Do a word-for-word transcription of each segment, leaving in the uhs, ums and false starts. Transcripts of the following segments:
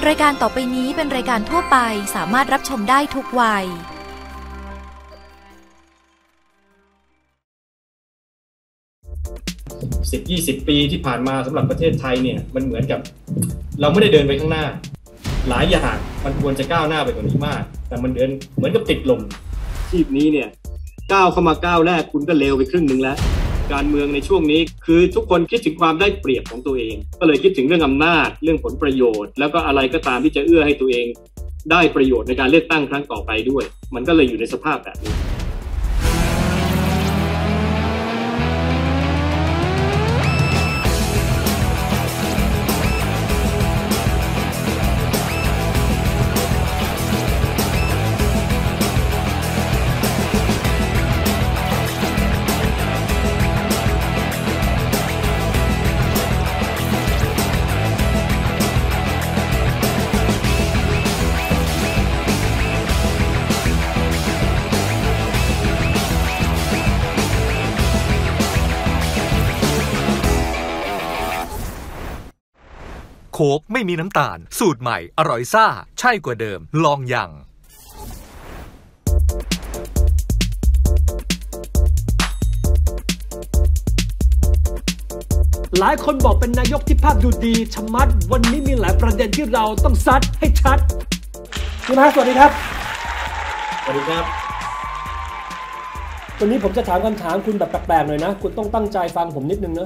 รายการต่อไปนี้เป็นรายการทั่วไปสามารถรับชมได้ทุกวัยสิบ ยี่สิบ ปีที่ผ่านมาสำหรับประเทศไทยเนี่ยมันเหมือนกับเราไม่ได้เดินไปข้างหน้าหลายอย่างมันควรจะก้าวหน้าไปกว่านี้มากแต่มันเดินเหมือนกับติดลมชีพนี้เนี่ยก้าวเข้ามาก้าวแรกคุณก็เลวไปครึ่งนึงแล้วการเมืองในช่วงนี้คือทุกคนคิดถึงความได้เปรียบของตัวเองก็เลยคิดถึงเรื่องอำนาจเรื่องผลประโยชน์แล้วก็อะไรก็ตามที่จะเอื้อให้ตัวเองได้ประโยชน์ในการเลือกตั้งครั้งต่อไปด้วยมันก็เลยอยู่ในสภาพแบบนี้โค้กไม่มีน้ำตาลสูตรใหม่อร่อยซ่าใช่กว่าเดิมลองยังหลายคนบอกเป็นนายกที่ภาพดูดีชะมัดวันนี้มีหลายประเด็นที่เราต้องซัดให้ชัดคุณฮะสวัสดีครับสวัสดีครับวันนี้ผมจะถามคำถามคุณแบบแปลกๆหน่อยนะคุณต้องตั้งใจฟังผมนิดนึงนะ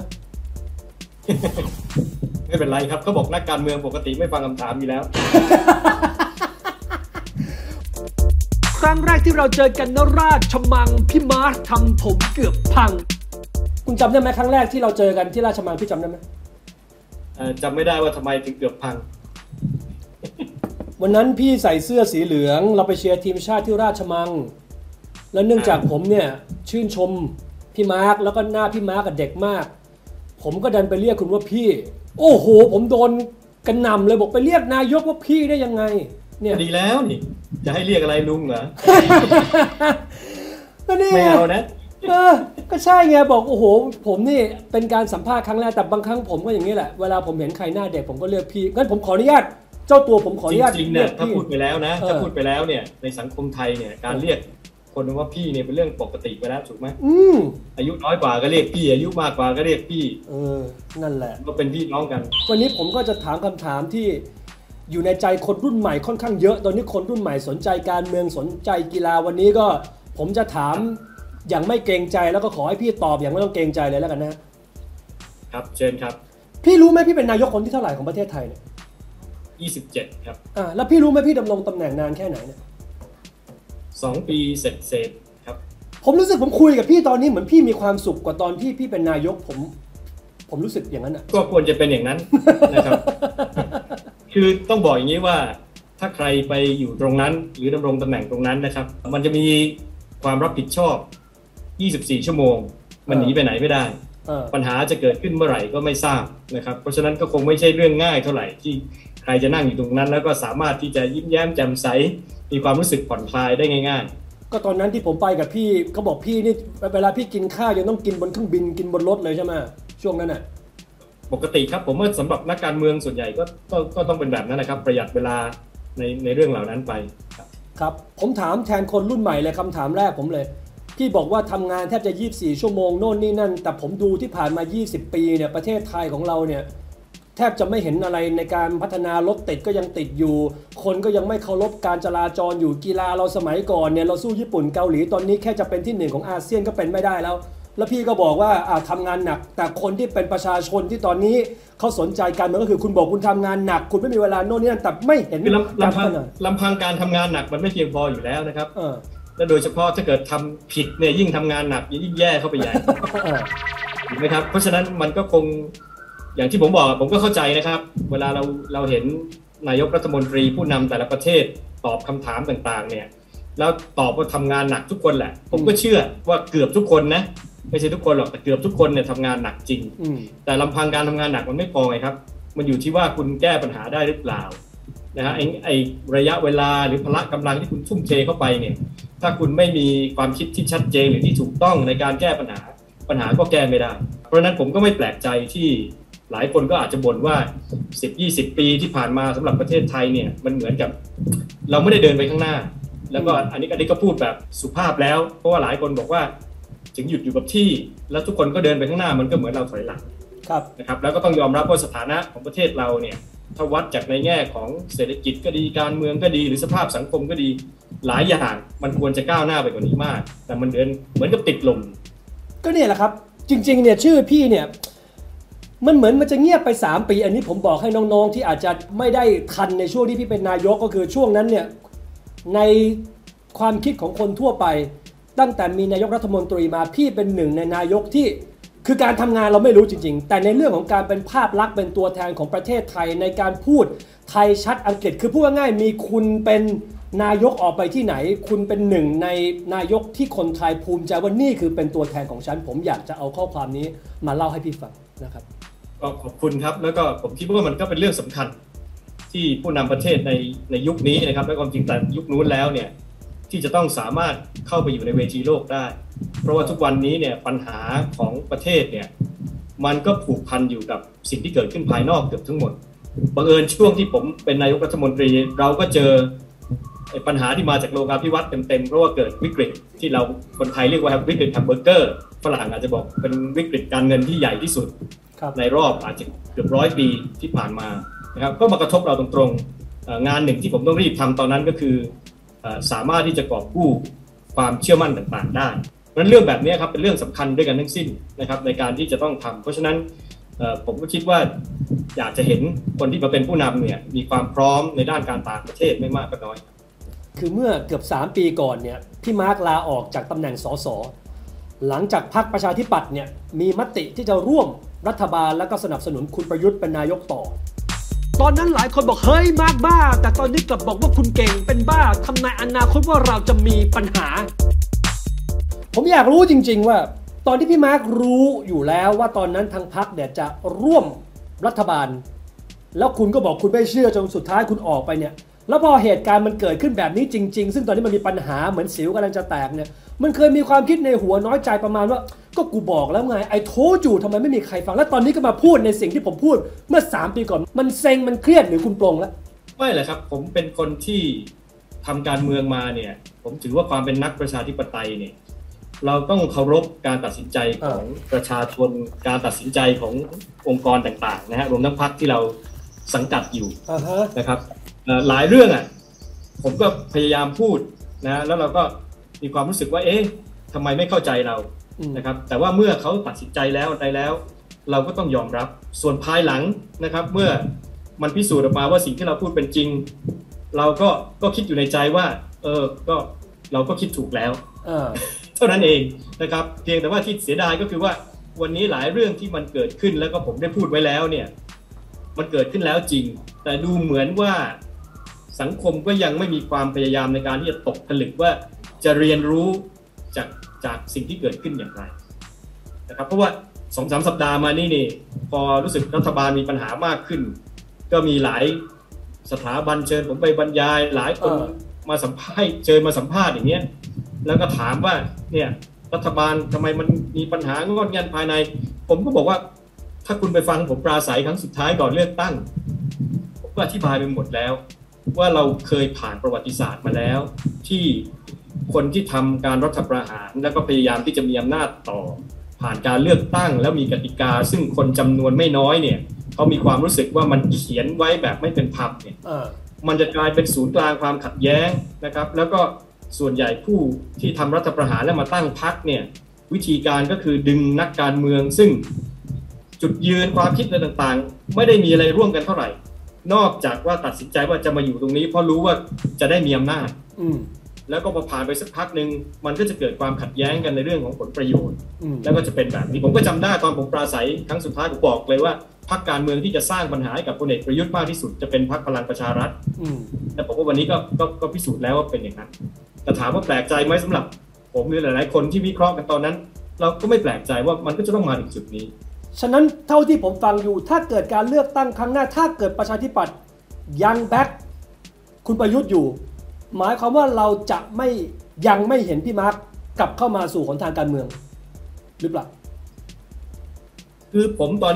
ไม่เป็นไรครับเขาบอกนักการเมืองปกติไม่ฟังคำถามอยู่แล้วครั้งแรกที่เราเจอกันนราชมังพี่มาร์คทำผมเกือบพังคุณจำได้ไหมครั้งแรกที่เราเจอกันที่ราชมังพี่จำได้ไหมจำไม่ได้ว่าทำไมถึงเกือบพังวันนั้นพี่ใส่เสื้อสีเหลืองเราไปเชียร์ทีมชาติที่ราชมังแล้วเนื่องจากผมเนี่ยชื่นชมพี่มาร์คแล้วก็หน้าพี่มาร์คกับเด็กมากผมก็ดันไปเรียกคุณว่าพี่โอ้โหผมโดนกระหน่ำเลยบอกไปเรียกนายกว่าพี่ได้ยังไงเนี่ยดีแล้วนี่จะให้เรียกอะไรลุงเหรอไม่เอานะเออก็ใช่ไงบอกโอ้โหผมนี่เป็นการสัมภาษณ์ครั้งแรกแต่บางครั้งผมก็อย่างนี้แหละเวลาผมเห็นใครหน้าเด็กผมก็เรียกพี่งั้นผมขออนุญาตเจ้าตัวผมขออนุญาตจริงๆเนี่ยถ้าพูดไปแล้วนะถ้าพูดไปแล้วเนี่ยในสังคมไทยเนี่ยการเรียกคนว่าพี่เนี่ยเป็นเรื่องปกติไปแล้วถูกไหมอืมอายุน้อยกว่าก็เรียกพี่อายุมากกว่าก็เรียกพี่เออนั่นแหละก็เป็นพี่น้องกันวันนี้ผมก็จะถามคำถามที่อยู่ในใจคนรุ่นใหม่ค่อนข้างเยอะตอนนี้คนรุ่นใหม่สนใจการเมืองสนใจกีฬาวันนี้ก็ผมจะถามอย่างไม่เกรงใจแล้วก็ขอให้พี่ตอบอย่างไม่ต้องเกรงใจเลยแล้วกันนะครับเชิญครับพี่รู้ไหมพี่เป็นนายกคนที่เท่าไหร่ของประเทศไทยเนี่ยยี่สิบเจ็ดครับอ่าแล้วพี่รู้ไหมพี่ดำรงตำแหน่งนานแค่ไหนเนี่ยสองปีเสร็จเสร็จครับผมรู้สึกผมคุยกับพี่ตอนนี้เหมือนพี่มีความสุขกว่าตอนที่พี่เป็นนายกผมผมรู้สึกอย่างนั้นอ่ะก็ควรจะเป็นอย่างนั้นนะครับ คือต้องบอกอย่างนี้ว่าถ้าใครไปอยู่ตรงนั้นหรือดำรงตำแหน่งตรงนั้นนะครับมันจะมีความรับผิดชอบยี่สิบสี่ชั่วโมงมันหนีไปไหนไม่ได้ปัญหาจะเกิดขึ้นเมื่อไหร่ก็ไม่ทราบนะครับเพราะฉะนั้นก็คงไม่ใช่เรื่องง่ายเท่าไหร่ที่ใครจะนั่งอยู่ตรงนั้นแล้วก็สามารถที่จะยิ้มแย้มแจ่มใสมีความรู้สึกผ่อนคลายได้ง่ายๆก็ตอนนั้นที่ผมไปกับพี่เขาบอกพี่นี่เวลาพี่กินข้าวยังต้องกินบนเครื่องบินกินบนรถเลยใช่ไหมช่วงนั้นน่ะปกติครับผมว่าสำหรับนักการเมืองส่วนใหญ่ก็ก็ก็ต้องเป็นแบบนั้นนะครับประหยัดเวลาในในเรื่องเหล่านั้นไปครับครับผมถามแทนคนรุ่นใหม่เลยคำถามแรกผมเลยพี่บอกว่าทำงานแทบจะยี่สิบสี่ชั่วโมงโน่นนี่นั่นแต่ผมดูที่ผ่านมายี่สิบปีเนี่ยประเทศไทยของเราเนี่ยแทบจะไม่เห็นอะไรในการพัฒนารถติดก็ยังติดอยู่คนก็ยังไม่เคารพการจราจรอยู่กีฬาเราสมัยก่อนเนี่ยเราสู้ญี่ปุ่นเกาหลีตอนนี้แค่จะเป็นที่หนึ่งของอาเซียนก็เป็นไม่ได้แล้วแล้วพี่ก็บอกว่าอ่าทำงานหนักแต่คนที่เป็นประชาชนที่ตอนนี้เขาสนใจการเมืองก็คือคุณบอกคุณทำงานหนักคุณไม่มีเวลาโน่นนี่นั่นแต่ไม่เห็นลำพังลำพังการทำงานหนักมันไม่เพียงพออยู่แล้วนะครับและโดยเฉพาะถ้าเกิดทำผิดเนี่ยยิ่งทำงานหนักยิ่งแย่เข้าไปใหญ่ถูกไหมครับเพราะฉะนั้นมันก็คงอย่างที่ผมบอกผมก็เข้าใจนะครับเวลาเราเราเห็นนายกรัฐมนตรีผู้นำแต่ละประเทศตอบคำถามต่างๆเนี่ยแล้วตอบว่าทำงานหนักทุกคนแหละผมก็เชื่อว่าเกือบทุกคนนะไม่ใช่ทุกคนหรอกแต่เกือบทุกคนเนี่ยทำงานหนักจริงแต่ลำพังการทำงานหนักมันไม่พอไงครับมันอยู่ที่ว่าคุณแก้ปัญหาได้หรือเปล่านะฮะไอ้ไอ้ระยะเวลาหรือพละกำลังที่คุณทุ่มเทเข้าไปเนี่ยถ้าคุณไม่มีความคิดที่ชัดเจนหรือที่ถูกต้องในการแก้ปัญหาปัญหาก็แก้ไม่ได้เพราะฉะนั้นผมก็ไม่แปลกใจที่หลายคนก็อาจจะบ่นว่า สิบยี่สิบ ปีที่ผ่านมาสำหรับประเทศไทยเนี่ยมันเหมือนกับเราไม่ได้เดินไปข้างหน้าแล้วก็อันนี้อันนี้ก็พูดแบบสุภาพแล้วเพราะว่าหลายคนบอกว่าถึงหยุดอยู่กับที่แล้วทุกคนก็เดินไปข้างหน้ามันก็เหมือนเราถอยหลังนะครับแล้วก็ต้องยอมรับว่าสถานะของประเทศเราเนี่ยถ้าวัดจากในแง่ของเศรษฐกิจก็ดีการเมืองก็ดีหรือสภาพสังคมก็ดีหลายอย่างมันควรจะก้าวหน้าไปกว่านี้มากแต่มันเดินเหมือนกับติดลมก็เนี่ยแหละครับจริงๆเนี่ยชื่อพี่เนี่ยมันเหมือนมันจะเงียบไปสามปีอันนี้ผมบอกให้น้องๆที่อาจจะไม่ได้ทันในช่วงที่พี่เป็นนายกก็คือช่วงนั้นเนี่ยในความคิดของคนทั่วไปตั้งแต่มีนายกรัฐมนตรีมาพี่เป็นหนึ่งในนายกที่คือการทำงานเราไม่รู้จริงๆแต่ในเรื่องของการเป็นภาพลักษณ์เป็นตัวแทนของประเทศไทยในการพูดไทยชัดอังกฤษคือพูดง่ายๆมีคุณเป็นนายกออกไปที่ไหนคุณเป็นหนึ่งในนายกที่คนไทยภูมิใจว่านี่คือเป็นตัวแทนของฉันผมอยากจะเอาข้อความนี้มาเล่าให้พี่ฟังนะครับก็ขอบคุณครับแล้วก็ผมคิดว่ามันก็เป็นเรื่องสำคัญที่ผู้นำประเทศในในยุคนี้นะครับและความจริงแต่ยุคนู้นแล้วเนี่ยที่จะต้องสามารถเข้าไปอยู่ในเวทีโลกได้เพราะว่าทุกวันนี้เนี่ยปัญหาของประเทศเนี่ยมันก็ผูกพันอยู่กับสิ่งที่เกิดขึ้นภายนอกเกือบทั้งหมดบังเอิญช่วงที่ผมเป็นนายกรัฐมนตรีเราก็เจอปัญหาที่มาจากโลกาภิวัตน์เต็มๆเพราะว่าเกิดวิกฤตที่เราคนไทยเรียกว่าวิกฤตแฮมเบอร์เกอร์ฝรั่งอาจจะบอกเป็นวิกฤตการเงินที่ใหญ่ที่สุดในรอบอาจจะเกือบร้อยปีที่ผ่านมานะครับก็มากระทบเราตรงๆงานหนึ่งที่ผมต้องรีบทำตอนนั้นก็คือสามารถที่จะกอบกู้ความเชื่อมั่นต่างๆได้เพราะฉะนั้นเรื่องแบบนี้ครับเป็นเรื่องสำคัญด้วยกันทั้งสิ้นนะครับในการที่จะต้องทำเพราะฉะนั้นผมก็คิดว่าอยากจะเห็นคนที่มาเป็นผู้นำเนี่ยมีความพร้อมในด้านการต่างประเทศไม่มากก็น้อยคือเมื่อเกือบสามปีก่อนเนี่ยพี่มาร์คลาออกจากตำแหน่งสสหลังจากพรรคประชาธิปัตย์เนี่ยมีมติที่จะร่วมรัฐบาลและก็สนับสนุนคุณประยุทธ์เป็นนายกต่อตอนนั้นหลายคนบอกเฮ้ยมาร์คบ้าแต่ตอนนี้กลับบอกว่าคุณเก่งเป็นบ้าทำนายอนาคตว่าเราจะมีปัญหาผมอยากรู้จริงๆว่าตอนที่พี่มาร์ครู้อยู่แล้วว่าตอนนั้นทางพรรคเนี่ยจะร่วมรัฐบาลแล้วคุณก็บอกคุณไม่เชื่อจนสุดท้ายคุณออกไปเนี่ยแล้วพอเหตุการณ์มันเกิดขึ้นแบบนี้จริงๆซึ่งตอนนี้มันมีปัญหาเหมือนสิวกำลังจะแตกเนี่ยมันเคยมีความคิดในหัวน้อยใจประมาณว่าก็กูบอกแล้วไงไอ้โทจูทำไมไม่มีใครฟังแล้วตอนนี้ก็มาพูดในสิ่งที่ผมพูดเมื่อสามปีก่อนมันเซ็งมันเครียดหรือคุณปลงแล้วไม่เลยครับผมเป็นคนที่ทำการเมืองมาเนี่ยผมถือว่าความเป็นนักประชาธิปไตยเนี่ยเราต้องเคารพการตัดสินใจของประชาชนการตัดสินใจขององค์กรต่างๆนะฮะรวมทั้งพรรคที่เราสังกัดอยู่ uh-huh. นะครับหลายเรื่องอ่ะผมก็พยายามพูดนะแล้วเราก็มีความรู้สึกว่าเอ๊ะทำไมไม่เข้าใจเรานะครับแต่ว่าเมื่อเขาตัดสินใจแล้วอะไรแล้วเราก็ต้องยอมรับส่วนภายหลังนะครับเมื่อมันพิสูจน์ออกมาว่าสิ่งที่เราพูดเป็นจริงเราก็ก็คิดอยู่ในใจว่าเออก็เราก็คิดถูกแล้วเท่านั้นเองนะครับเพียงแต่ว่าที่เสียดายก็คือว่าวันนี้หลายเรื่องที่มันเกิดขึ้นแล้วก็ผมได้พูดไว้แล้วเนี่ยมันเกิดขึ้นแล้วจริงแต่ดูเหมือนว่าสังคมก็ยังไม่มีความพยายามในการที่จะตกผลึกว่าจะเรียนรู้จากจากสิ่งที่เกิดขึ้นอย่างไรนะครับเพราะว่า สองสาม สัปดาห์มานี่นี่พอรู้สึกรัฐบาลมีปัญหามากขึ้นก็มีหลายสถาบันเชิญผมไปบรรยายหลายคนมาสัมภาษณ์เชิญมาสัมภาษณ์อย่างเงี้ยแล้วก็ถามว่าเนี่ยรัฐบาลทำไมมันมีปัญหางอนงันภายในผมก็บอกว่าถ้าคุณไปฟังผมปราศัยครั้งสุดท้ายก่อนเลือกตั้งผมก็อธิบายไปหมดแล้วว่าเราเคยผ่านประวัติศาสตร์มาแล้วที่คนที่ทำการรัฐประหารแล้วก็พยายามที่จะมีอำนาจต่อผ่านการเลือกตั้งแล้วมีกติกาซึ่งคนจำนวนไม่น้อยเนี่ยเขามีความรู้สึกว่ามันเขียนไว้แบบไม่เป็นธรรมเนี่ยมันจะกลายเป็นศูนย์กลางความขัดแย้งนะครับแล้วก็ส่วนใหญ่ผู้ที่ทำรัฐประหารแล้วมาตั้งพรรคเนี่ยวิธีการก็คือดึงนักการเมืองซึ่งจุดยืนความคิดอะไรต่างๆไม่ได้มีอะไรร่วมกันเท่าไหร่นอกจากว่าตัดสินใจว่าจะมาอยู่ตรงนี้เพราะรู้ว่าจะได้มีอำนาจแล้วก็พอผ่านไปสักพักหนึ่งมันก็จะเกิดความขัดแย้งกันในเรื่องของผลประโยชน์แล้วก็จะเป็นแบบนี้ผมก็จำได้ตอนผมปราศัยครั้งสุดท้ายผมบอกเลยว่าพรรคการเมืองที่จะสร้างปัญหาให้กับพลเอกประยุทธ์มากที่สุดจะเป็นพรรคพลังประชารัฐแต่ผมว่าวันนี้ก็ก็ก็พิสูจน์แล้วว่าเป็นอย่างนั้นแต่ถามว่าแปลกใจไหมสำหรับผมหรือหลายๆคนที่วิเคราะห์กันตอนนั้นเราก็ไม่แปลกใจว่ามันก็จะต้องมาถึงจุดนี้ฉะนั้นเท่าที่ผมฟังอยู่ถ้าเกิดการเลือกตั้งครั้งหน้าถ้าเกิดประชาธิปัตย์ยังแบ็คคุณประยุทธ์อยู่หมายความว่าเราจะไม่ยังไม่เห็นพี่มาร์คกลับเข้ามาสู่หนทางการเมืองหรือเปล่าคือผมตอนนี้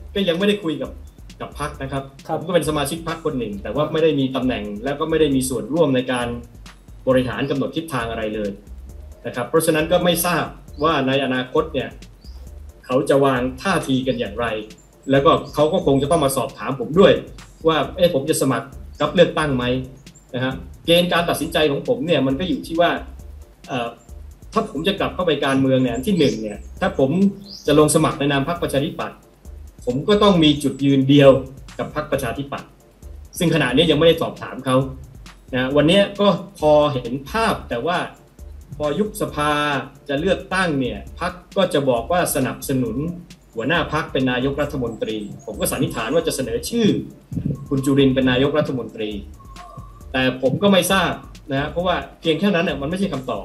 ก็ยังไม่ได้คุยกับกับพรรคนะครับครับผมก็เป็นสมาชิกพรรคคนหนึ่งแต่ว่าไม่ได้มีตำแหน่งแล้วก็ไม่ได้มีส่วนร่วมในการบริหารกำหนดทิศทางอะไรเลยนะครับเพราะฉะนั้นก็ไม่ทราบว่าในอนาคตเนี่ยเขาจะวางท่าทีกันอย่างไรแล้วก็เขาก็คงจะต้องมาสอบถามผมด้วยว่าเอ๊ะผมจะสมัครรับเลือกตั้งไหมนะฮะเกณฑ์การตัดสินใจของผมเนี่ยมันก็อยู่ที่ว่าเอ่อถ้าผมจะกลับเข้าไปการเมืองเนี่ยที่หนึ่งเนี่ยถ้าผมจะลงสมัครในนามพรรคประชาธิปัตย์ผมก็ต้องมีจุดยืนเดียวกับพรรคประชาธิปัตย์ซึ่งขณะนี้ยังไม่ได้สอบถามเขานะวันนี้ก็พอเห็นภาพแต่ว่าพอยุบสภาจะเลือกตั้งเนี่ยพรรคก็จะบอกว่าสนับสนุนหัวหน้าพรรคเป็นนายกรัฐมนตรีผมก็สันนิษฐานว่าจะเสนอชื่อคุณจุรินทร์เป็นนายกรัฐมนตรีแต่ผมก็ไม่ทราบนะเพราะว่าเพียงแค่นั้นเนี่ยมันไม่ใช่คำตอบ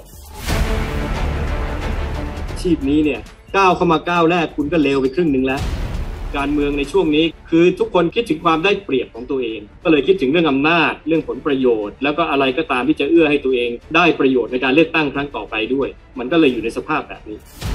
อาชีพนี้เนี่ยก้าวเข้ามาก้าวแรกคุณก็เลวไปครึ่งหนึ่งแล้วการเมืองในช่วงนี้คือทุกคนคิดถึงความได้เปรียบของตัวเองก็เลยคิดถึงเรื่องอำนาจเรื่องผลประโยชน์แล้วก็อะไรก็ตามที่จะเอื้อให้ตัวเองได้ประโยชน์ในการเลือกตั้งครั้งต่อไปด้วยมันก็เลยอยู่ในสภาพแบบนี้